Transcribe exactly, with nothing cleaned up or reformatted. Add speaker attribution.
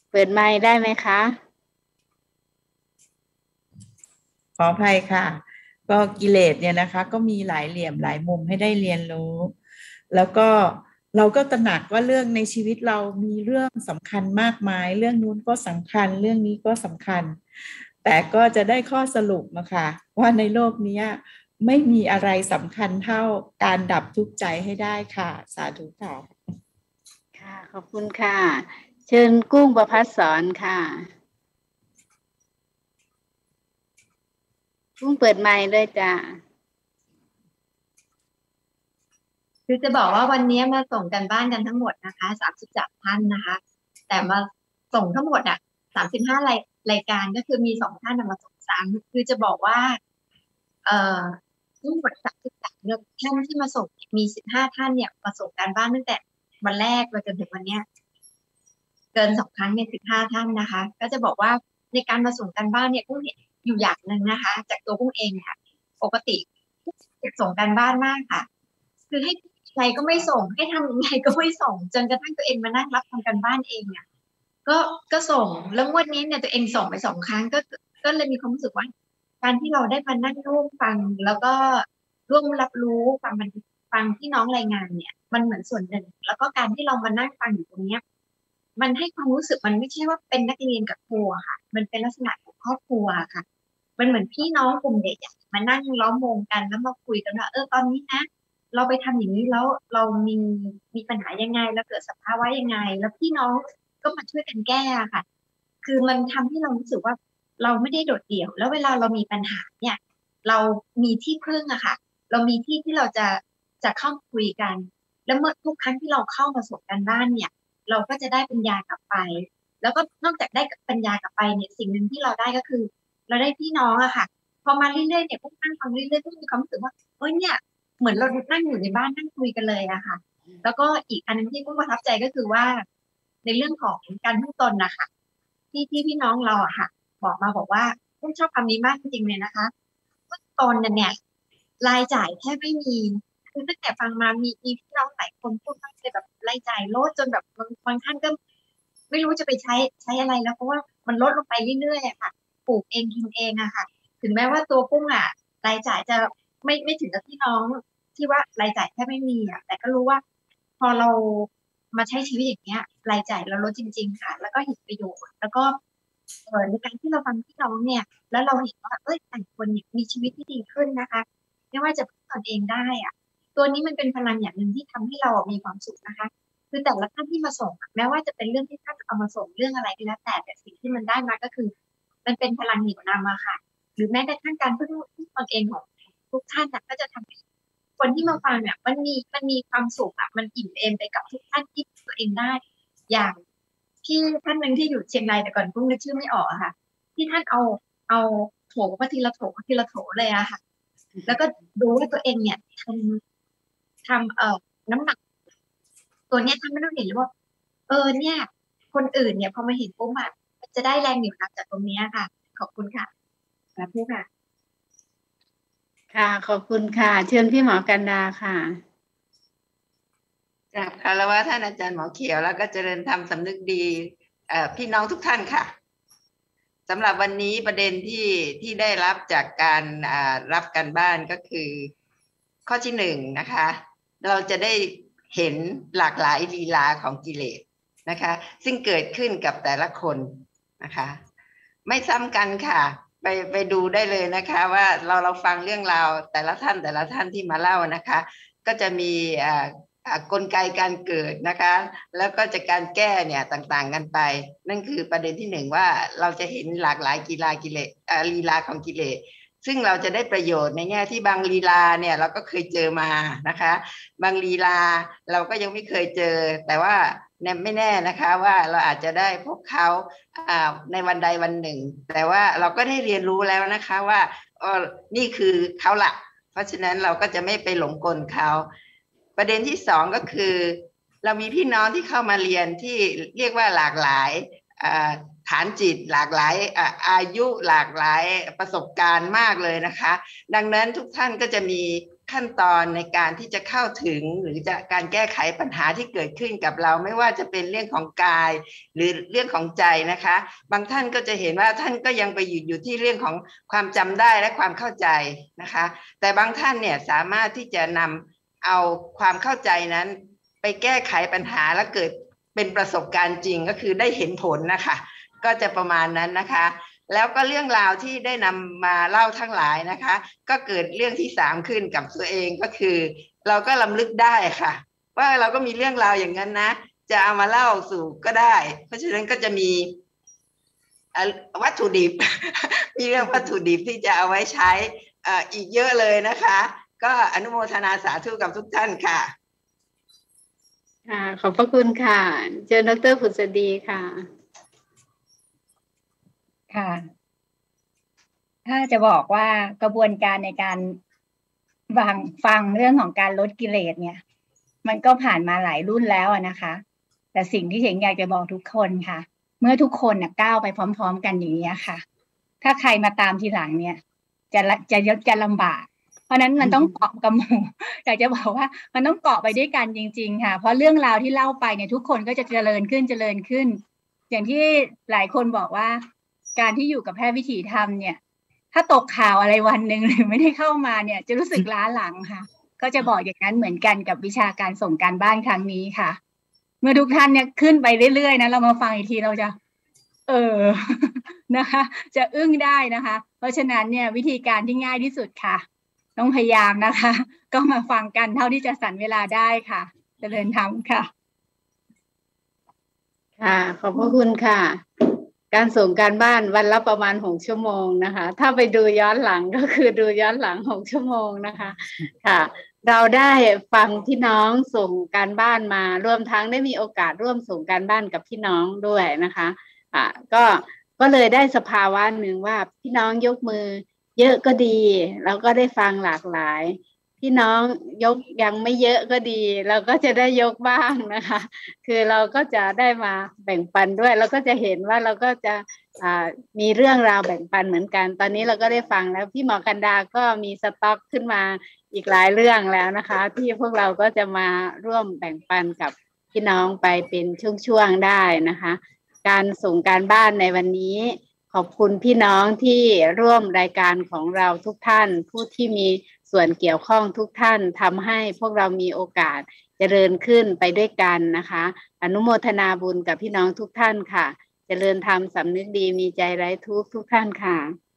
Speaker 1: เปิดไมค์ได้ไหมคะ
Speaker 2: ขออภัยค่ะก็กิเลสเนี่ยนะคะก็มีหลายเหลี่ยมหลายมุมให้ได้เรียนรู้แล้วก็เราก็ตระหนักว่าเรื่องในชีวิตเรามีเรื่องสำคัญมากมายเรื่องนู้นก็สำคัญเรื่องนี้ก็สำคัญแต่ก็จะได้ข้อสรุปนะคะว่าในโลกนี้ไม่มีอะไรสำคัญเท่าการดับทุกข์ใจให้ได้ค่ะสาธุค่ะ
Speaker 1: ค่ะขอบคุณค่ะเชิญกุ้งประภัสสรค่ะกุ้งเปิดไมค์ด้วยจ้า
Speaker 3: คือจะบอกว่าวันนี้มาส่งกันบ้านกันทั้งหมดนะคะสามสิบสามท่านนะคะแต่มาส่งทั้งหมดอ่ะสามสิบห้ารายรายการก็คือมีสองท่านมาส่งซ้ำคือจะบอกว่าเอ่อทั้งหมดสามสิบสามท่านที่มาส่งมีสิบห้าท่านเนี่ยมาส่งการบ้านตั้งแต่วันแรกมาจนถึงวันเนี้ยเกินสองครั้งเนี่ยสิบห้าท่านนะคะก็จะบอกว่าในการมาส่งการบ้านเนี่ยกุ้งเห็นอยู่อย่างหนึ่งนะคะจากตัวกุ้งเองค่ะปกติส่งการบ้านมากค่ะคือให้ใครก็ไม่ส่งให้ทำยังไงก็ไม่ส่งจนกระทั่งตัวเองมานั่งรับทำการบ้านเองเนี่ยก็ก็ส่งแล้วงวดนี้เนี่ยตัวเองส่งไปสองครั้งก็ก็เลยมีความรู้สึกว่าการที่เราได้มานั่งร่วมฟังแล้วก็ร่วมรับรู้ฟังมันฟังที่น้องรายงานเนี่ยมันเหมือนส่วนหนึ่งแล้วก็การที่เรามานั่งฟังอยู่ตรงเนี้ยมันให้ความรู้สึกมันไม่ใช่ว่าเป็นนักเรียนกับครูค่ะมันเป็นลักษณะของครอบครัวค่ะมันเหมือนพี่น้องกลุ่มเด็กมานั่งล้อมวงกันแล้วมาคุยกันว่าเออตอนนี้นะเราไปทำอย่างนี้แล้วเรามีมีปัญหายังไงแล้วเกิดสภาวะยังไงแล้วพี่น้องก็มาช่วยกันแก้ค่ะคือมันทำให้เรารู้สึกว่าเราไม่ได้โดดเดี่ยวแล้วเวลาเรามีปัญหาเนี่ยเรามีที่พึ่งอะค่ะเรามีที่ที่เราจะจะเข้าคุยกันแล้วเมื่อทุกครั้งที่เราเข้ามาส่งกันบ้านเนี่ยเราก็จะได้ปัญญากลับไปแล้วก็นอกจากได้ปัญญากลับไปเนี่ยสิ่งหนึ่งที่เราได้ก็คือ เราได้พี่น้องอะค่ะพอมาเรื่อยๆเนี่ยพวกนั่งฟังเรื่อยๆก็มีความรู้สึกว่าเอ้ยเนี่ยเหมือนเรานั่งอยู่ในบ้านนั่งคุยกันเลยอะค่ะแล้วก็อีกอันนึงที่พวกประทับใจก็คือว่าในเรื่องของการพึ่งตนนะคะที่ที่พี่น้องเราอะค่ะบอกมาบอกว่าพวกชอบคำนี้มากจริงๆเลยนะคะพึ่งตนเนี่ยรายจ่ายแทบไม่มีคือตั้งแต่ฟังมามีมีพี่น้องหลายคนพูดว่าจะแบบรายจ่ายลดจนแบบบางบางท่านก็ไม่รู้จะไปใช้ใช้อะไรแล้วเพราะว่ามันลดลงไปเรื่อยๆอะค่ะปลูกเองกินเองอะค่ะถึงแม้ว่าตัวกุ้งอะรายจ่ายจะไม่ไม่ถึงกับพี่น้องที่ว่ารายจ่ายแทบไม่มีอะแต่ก็รู้ว่าพอเรามาใช้ชีวิตอย่างเงี้ยรายจ่ายเราลดจริงๆค่ะแล้วก็เห็นประโยชน์แล้วก็เออในการที่เราฟังพี่น้องเนี่ยแล้วเราเห็นว่าเอ้ยแต่ละคนเนี่ยมีชีวิตที่ดีขึ้นนะคะไม่ว่าจะพึ่งตนเองได้อะตัวนี้มันเป็นพลังอย่างหนึ่งที่ทำให้เรามีความสุขนะคะคือแต่ละท่านที่มาส่งแม้ว่าจะเป็นเรื่องที่ท่านเอามาส่งเรื่องอะไรก็แล้วแต่แต่สิ่งที่มันได้มาก็คือมันเป็นพลังเหนี่ยวนำอะค่ะหรือแม้กระทั่งการพึ่งพึ่งตนเองของทุกท่านก็จะทำให้คนที่มาฟังเนี่ยมันมีมันมีความสุขอะมันอิ่มเอมไปกับทุกท่านที่ตัวเองได้อย่างที่ท่านหนึ่งที่อยู่เชียงรายแต่ก่อนกุ้งนึกชื่อไม่ออกอะค่ะที่ท่านเอาเอาโถมาทีละโถทีละโถเลยอะค่ะแล้วก็ดูว่าตัวเองเนี่ยทำทำเอ่อน้ำหนักตัวเนี้ยท่านไม่ต้องเห็นเลยว่าเออเนี่ยคนอื่นเนี่ยพอมาเห็นปุ๊บอะจะได้แรงเหนี่ยวนำจากตรงนี้ค่ะขอบคุณค่ะสาธุค่ะ
Speaker 1: ค่ะขอบคุณค่ะเชิญพี่หมอกันดาค่ะ
Speaker 4: กราบคารวะท่านอาจารย์หมอเขียวแล้วก็เจริญธรรมสำนึกดีเอ่อพี่น้องทุกท่านค่ะสำหรับวันนี้ประเด็นที่ที่ได้รับจากการรับการบ้านก็คือข้อที่หนึ่งนะคะเราจะได้เห็นหลากหลายลีลาของกิเลสนะคะซึ่งเกิดขึ้นกับแต่ละคนนะคะไม่ซ้ำกันค่ะไปไปดูได้เลยนะคะว่าเราเราฟังเรื่องราวแต่ละท่านแต่ละท่านที่มาเล่านะคะก็จะมีกลไกการเกิดนะคะแล้วก็จะการแก้เนี่ยต่างๆกันไปนั่นคือประเด็นที่หนึ่งว่าเราจะเห็นหลากหลายกีฬากิเลสลีลาของกิเลสซึ่งเราจะได้ประโยชน์ในแง่ที่บางลีลาเนี่ยเราก็เคยเจอมานะคะบางลีลาเราก็ยังไม่เคยเจอแต่ว่าไม่แน่นะคะว่าเราอาจจะได้พบเขาในวันใดวันหนึ่งแต่ว่าเราก็ได้เรียนรู้แล้วนะคะว่าอ๋อนี่คือเขาละเพราะฉะนั้นเราก็จะไม่ไปหลงกลเขาประเด็นที่สองก็คือเรามีพี่น้องที่เข้ามาเรียนที่เรียกว่าหลากหลายฐานจิตหลากหลายอายุหลากหลายประสบการณ์มากเลยนะคะดังนั้นทุกท่านก็จะมีขั้นตอนในการที่จะเข้าถึงหรือจะการแก้ไขปัญหาที่เกิดขึ้นกับเราไม่ว่าจะเป็นเรื่องของกายหรือเรื่องของใจนะคะบางท่านก็จะเห็นว่าท่านก็ยังไปหยุดอยู่ที่เรื่องของความจำได้และความเข้าใจนะคะแต่บางท่านเนี่ยสามารถที่จะนำเอาความเข้าใจนั้นไปแก้ไขปัญหาและเกิดเป็นประสบการณ์จริงก็คือได้เห็นผลนะคะก็จะประมาณนั้นนะคะแล้วก็เรื่องราวที่ได้นำมาเล่าทั้งหลายนะคะก็เกิดเรื่องที่สามขึ้นกับตัวเองก็คือเราก็รำลึกได้ค่ะว่าเราก็มีเรื่องราวอย่างนั้นนะจะเอามาเล่าสู่ก็ได้เพราะฉะนั้นก็จะมีวัตถุดิบ มีเรื่องวัตถุดิบที่จะเอาไว้ใช้อีกเยอะเลยนะคะก็อนุโมทนาสาธุกับทุกท่านค่ะ
Speaker 1: ค่ะขอบพระคุณค่ะเชิญดร.ผุษดีค่ะ
Speaker 5: ค่ะถ้าจะบอกว่ากระบวนการในการฟังฟังเรื่องของการลดกิเลสเนี่ยมันก็ผ่านมาหลายรุ่นแล้วนะคะแต่สิ่งที่เห็นอยากจะบอกทุกคนค่ะเมื่อทุกคนนะก้าวไปพร้อมๆกันอย่างนี้ค่ะถ้าใครมาตามทีหลังเนี่ยจะจะจะลำบากเพราะนั้นมันต้องเกาะกับหมู่อยากจะบอกว่ามันต้องเกาะไปด้วยกันจริงๆค่ะเพราะเรื่องราวที่เล่าไปเนี่ยทุกคนก็จะเจริญขึ้นเจริญขึ้นอย่างที่หลายคนบอกว่าการที่อยู่กับแพทย์วิถีธรรมเนี่ยถ้าตกข่าวอะไรวันหนึ่งหรือไม่ได้เข้ามาเนี่ยจะรู้สึกล้าหลังค่ะก็จะบอกอย่างนั้นเหมือนกันกับวิชาการส่งการบ้านครั้งนี้ค่ะเมื่อทุกท่านเนี่ยขึ้นไปเรื่อยๆนะเรามาฟังอีกทีเราจะเออนะคะจะอึ้งได้นะคะเพราะฉะนั้นเนี่ยวิธีการที่ง่ายที่สุดค่ะต้องพยายามนะคะก็มาฟังกันเท่าที่จะสรรเวลาได้ค่ะเจริญธรรมค่ะ
Speaker 1: ค่ะขอบพระคุณค่ะการส่งการบ้านวันละประมาณหกชั่วโมงนะคะถ้าไปดูย้อนหลังก็คือดูย้อนหลังหกชั่วโมงนะคะค่ะเราได้ฟังพี่น้องส่งการบ้านมารวมทั้งได้มีโอกาสร่วมส่งการบ้านกับพี่น้องด้วยนะคะอ่าก็ก็เลยได้สภาวะหนึ่งว่าพี่น้องยกมือเยอะก็ดีแล้วก็ได้ฟังหลากหลายพี่น้องยกยังไม่เยอะก็ดีเราก็จะได้ยกบ้างนะคะคือเราก็จะได้มาแบ่งปันด้วยเราก็จะเห็นว่าเราก็จะอ่ามีเรื่องราวแบ่งปันเหมือนกันตอนนี้เราก็ได้ฟังแล้วพี่หมอกันดาก็มีสต็อกขึ้นมาอีกหลายเรื่องแล้วนะคะที่พวกเราก็จะมาร่วมแบ่งปันกับพี่น้องไปเป็นช่วงๆได้นะคะการส่งการบ้านในวันนี้ขอบคุณพี่น้องที่ร่วมรายการของเราทุกท่านผู้ที่มีส่วนเกี่ยวข้องทุกท่านทำให้พวกเรามีโอกาสเจริญขึ้นไปด้วยกันนะคะอนุโมทนาบุญกับพี่น้องทุกท่านค่ะเจริญธรรมสำนึกดีมีใจไร้ทุกข์ทุกท่านค่ะ